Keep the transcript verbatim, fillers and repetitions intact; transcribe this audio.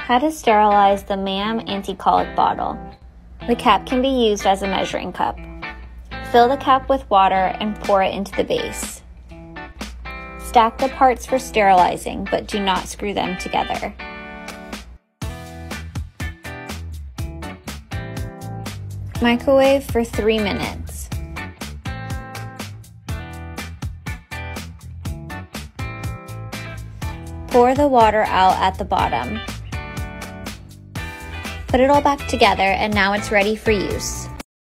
How to sterilize the MAM anti-colic bottle. The cap can be used as a measuring cup. Fill the cap with water and pour it into the base. Stack the parts for sterilizing, but do not screw them together. Microwave for three minutes. Pour the water out at the bottom. Put it all back together and now it's ready for use.